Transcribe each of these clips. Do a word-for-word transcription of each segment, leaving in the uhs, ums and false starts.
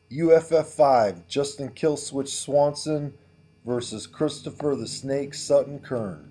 U F F five, Justin Killswitch Swanson versus Christopher the Snake Sutton-Kearn.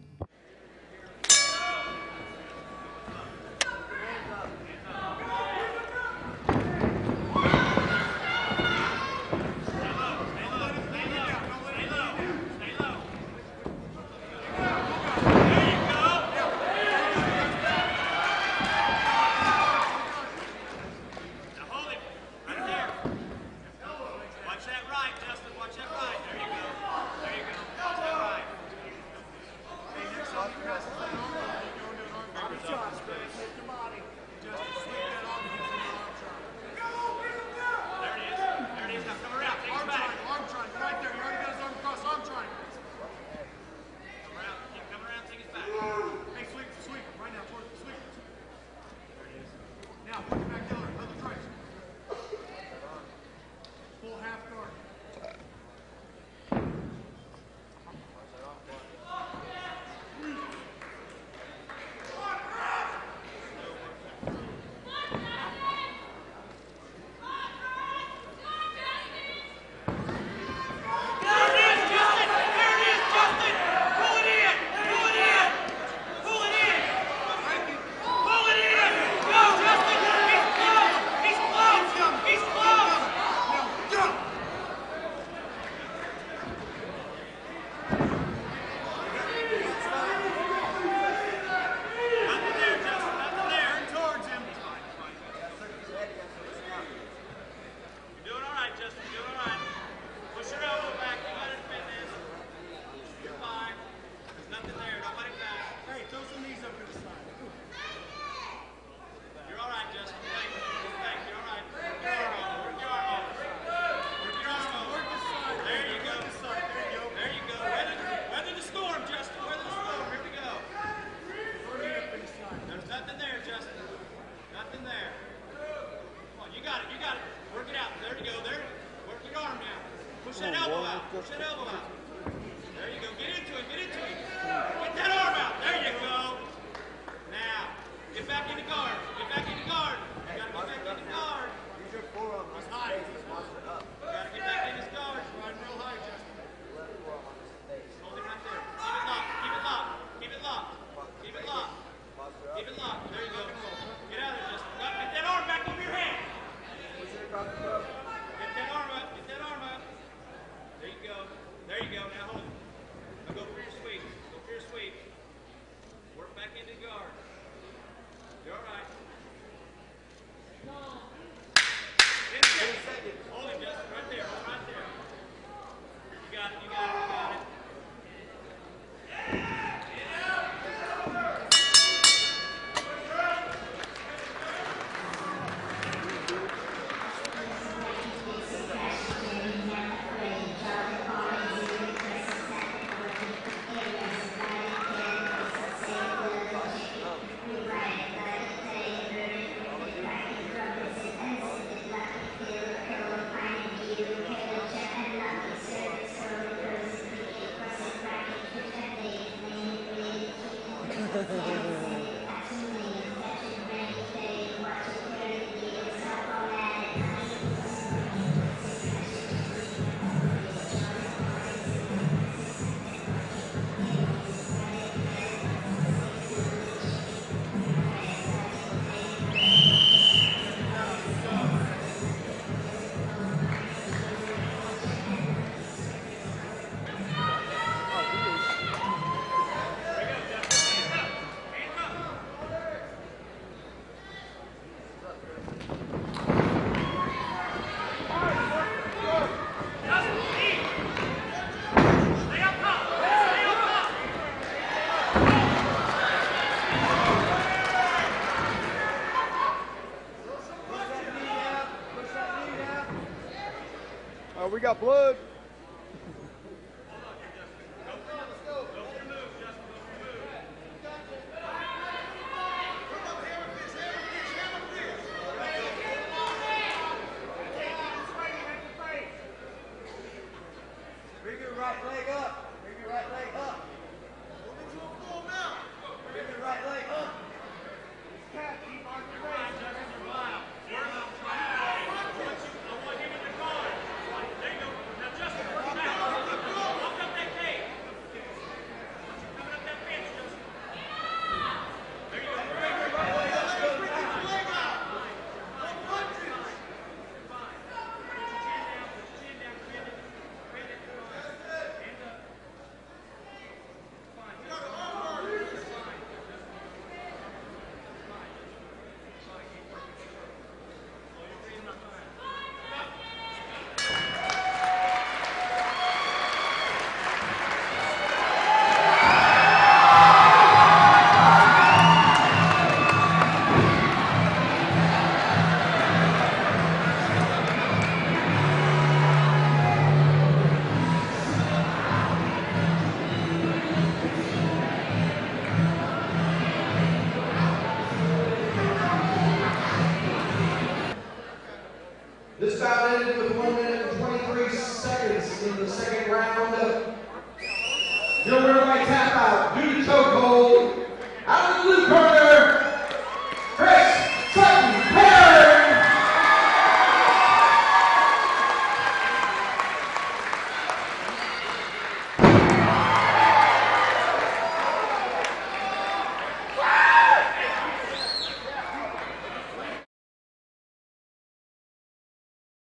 Push that elbow out. Push that elbow out. There you go. Get into it. Get into it. Get that arm out. There you go. Now, get back into guard. Get back into guard. You got to get back into guard. Use your forearm. He's high. You got to get back in his guard. Riding real high, Justin. Hold him right there. Keep it locked. Keep it locked. Keep it locked. Keep it locked. Keep it locked. There you go. Get out of there, Justin. Get that arm back over your hand. Get that arm up. Get that arm up. There you go. There you go. Now hold it. Now go for your sweep. Go for your sweep. Work back into guard. You're all right. ten seconds. Hold him, Justin. Right there. Right there. You got it. You got it. You got it. Oh, we got blood. Bring your right leg up. Bring your right leg up. Move into a full mount. Bring your right leg up. Keep on your right. I want you in the guard. win with one minute and twenty-three seconds in the second round. Your winner by tap out due to